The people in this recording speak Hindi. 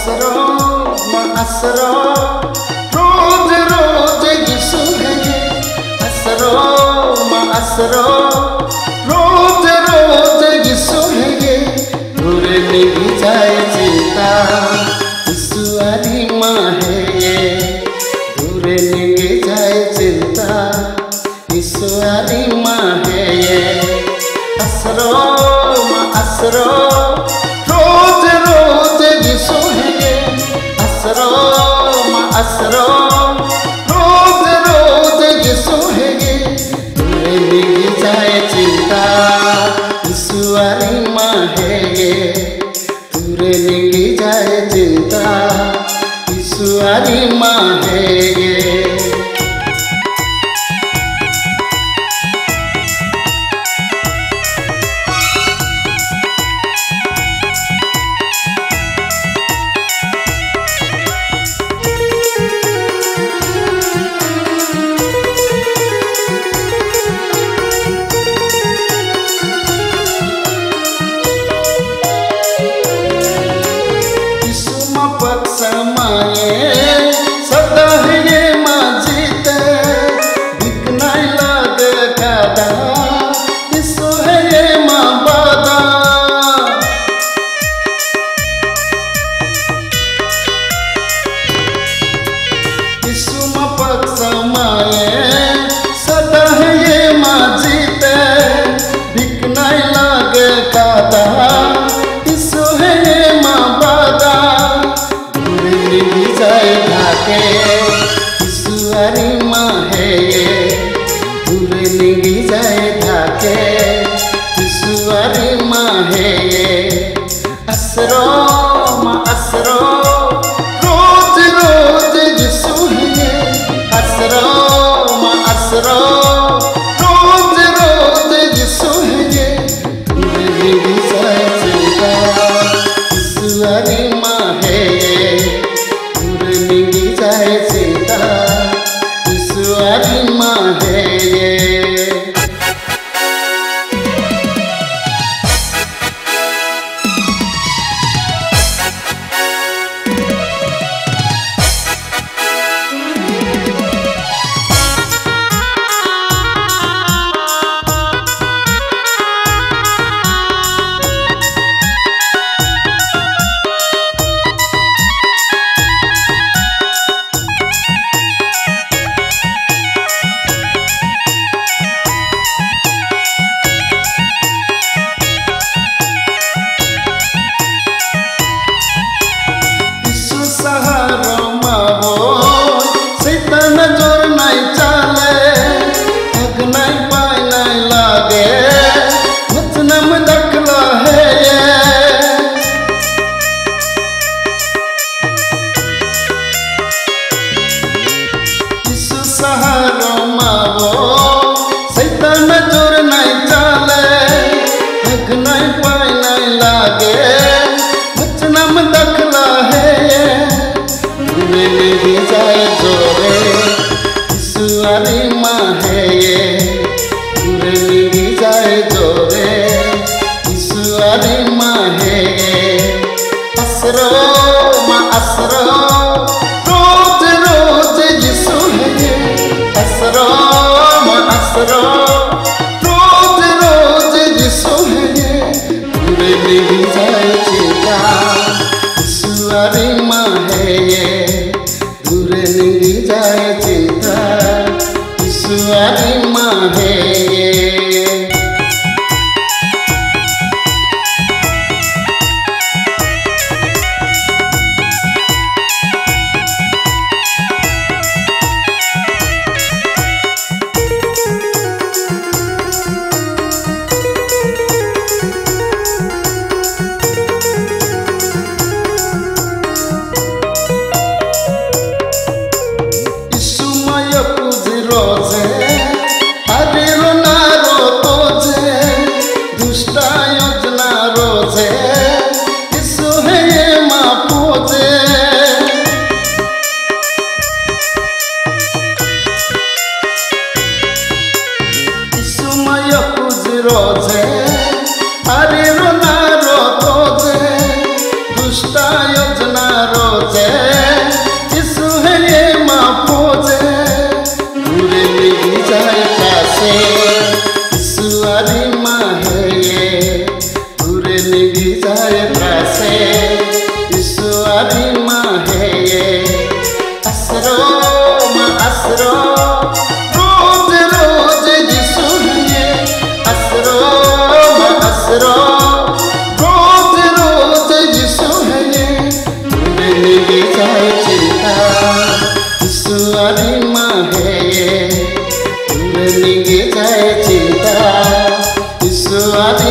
असरो असरो रोज रोज यीशु है ये असरो रोज रोज यीशु है ये दूर नहीं जाए चिंता यीशु आरी माँ है ये दूर नहीं जाए चिंता यीशु आरी माँ है ये असरो रोज रोज यीशु है ये असरो रोज रोज यीशु है ये दूर नहीं जाए चिंता यीशु आरी माँ है ये दूर नहीं जाए चिंता यीशु आरी माँ है ये सदा है ये माँ जीते बिक नहीं लगे कादा यीशु है ये माँ बादा यीशु माँ पक समाये सदा है ये माँ जीते बिक नहीं लगे कादा यीशु है ये माँ बादा जाए ढाके यीशु आरी माँ है ये दूर नहीं जाए ढाके यीशु आरी माँ है ये असरो रोज रोज यीशु है ये असरो रोज रोज यीशु है ये दूर नहीं जाए चिंता यीशु आरी माँ है ये जाए चिंता यीशु आरी माँ है ये जाए जोरे यीशु आरी माँ है ये दूर नहीं जाए जोरे यीशु आरी माँ है ये असरो रोज रोज यीशु है ये असरो रोज रोज यीशु है ये दूर नहीं जाए चिंता यीशु आरी माँ है ये दूर नहीं जाए चिंता यीशु आरी माँ है ये रोजे अरे रोना रो तोजे दुष्टा योजना रो रोज रोज यीशु है ये तुरे निगी जाए चिंता यीशु आरी माँ है ये तुरे निगी जाए चिंता यीशु आरी